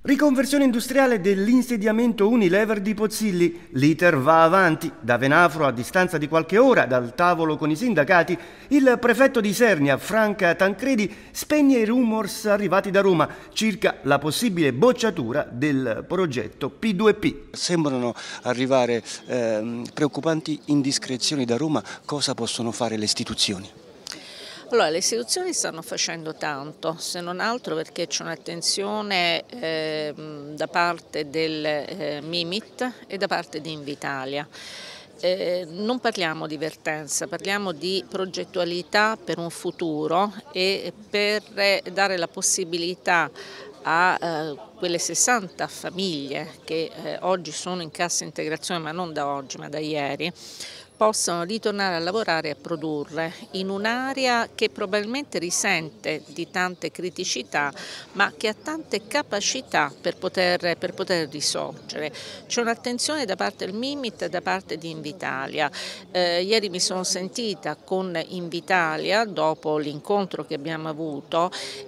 Riconversione industriale dell'insediamento Unilever di Pozzilli. L'iter va avanti. Da Venafro, a distanza di qualche ora dal tavolo con i sindacati, il prefetto di Isernia, Franca Tancredi, spegne i rumors arrivati da Roma circa la possibile bocciatura del progetto P2P. Sembrano arrivare preoccupanti indiscrezioni da Roma. Cosa possono fare le istituzioni? Allora, le istituzioni stanno facendo tanto, se non altro perché c'è un'attenzione da parte del Mimit e da parte di Invitalia. Non parliamo di vertenza, parliamo di progettualità per un futuro e per dare la possibilità a quelle 60 famiglie che oggi sono in cassa integrazione, ma non da oggi ma da ieri, possano ritornare a lavorare e a produrre in un'area che probabilmente risente di tante criticità ma che ha tante capacità per poter risorgere. C'è un'attenzione da parte del Mimit e da parte di Invitalia. Ieri mi sono sentita con Invitalia dopo l'incontro che abbiamo avuto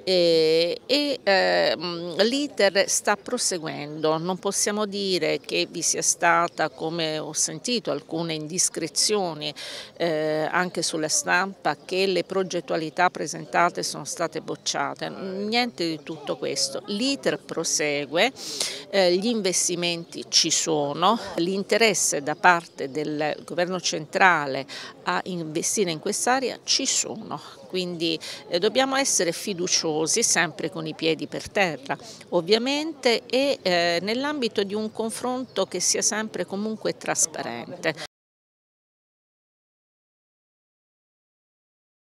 l'iter sta proseguendo. Non possiamo dire che vi sia stata, come ho sentito, alcune indiscrezioni anche sulla stampa, che le progettualità presentate sono state bocciate. Niente di tutto questo. L'iter prosegue, gli investimenti ci sono, l'interesse da parte del governo centrale a investire in quest'area ci sono. Quindi dobbiamo essere fiduciosi, sempre con i piedi per terra, ovviamente, e nell'ambito di un confronto che sia sempre comunque trasparente.